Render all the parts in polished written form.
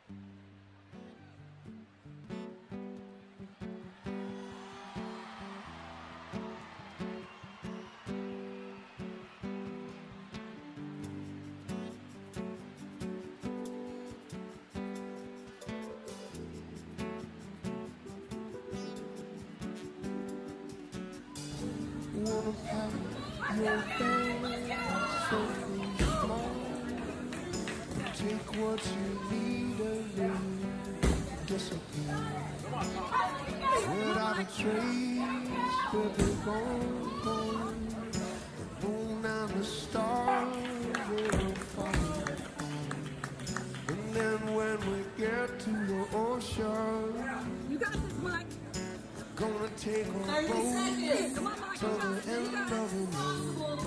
Wanna pack your bags so small. Take what you need and leave, disappear. Without a trace, where they gone. The moon and the stars will fall. And then when we get to the ocean, you got this, Mike. Gonna take a boat to the end of the world.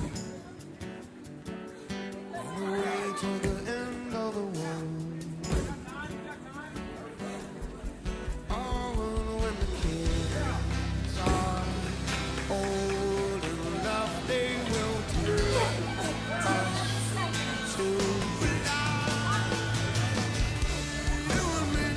On the way to the end of the world. Oh, and when the kids are old enough, they will take us to fly. You and me,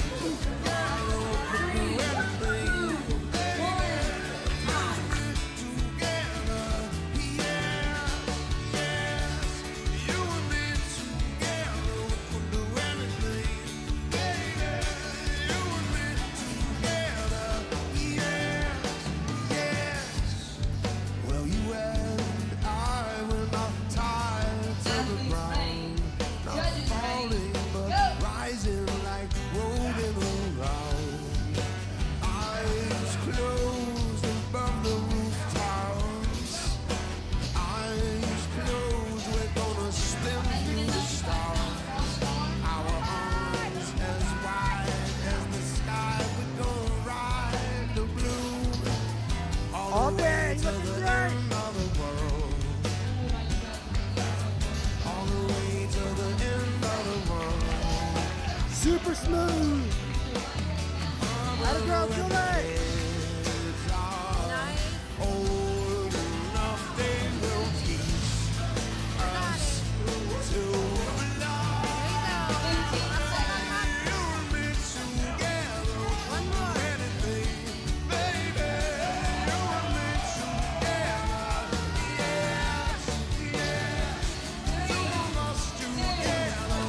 super smooth. Let it go, Julie. Nice. Old enough, they will teach us to love. You and me together. One more. Anything, baby. You and me together. Yes, yes. Two of us together.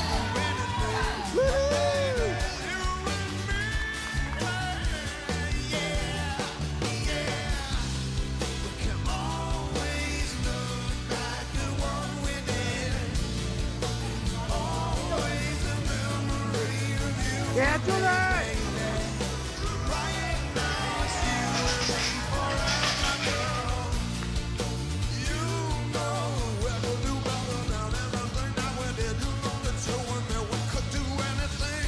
Yeah, Julie! Right now it's you and me forever, girl. You know we'll do better now than everything that we did. You know that you and me, we could do anything.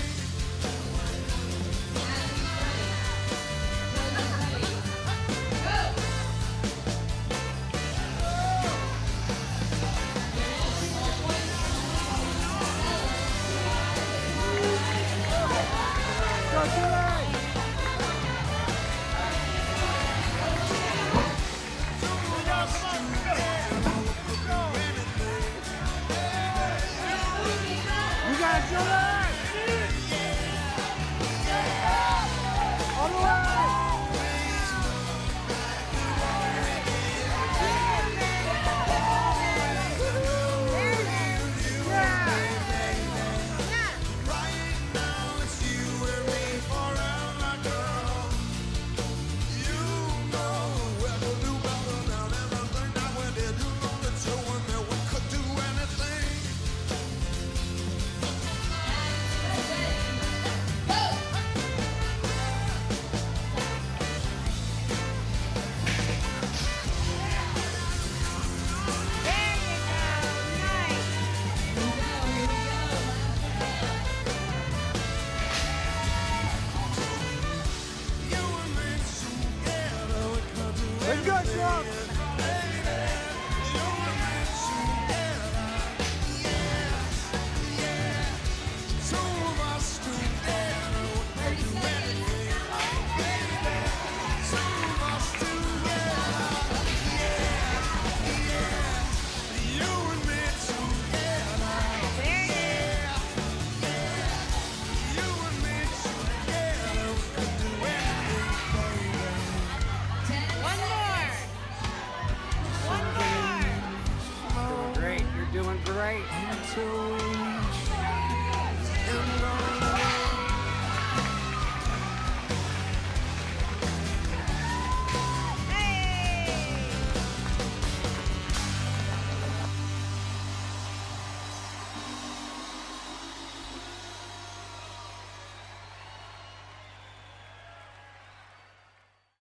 Go, Julie! You got it, Julie! All the way! Let's go, Trump! right. Until we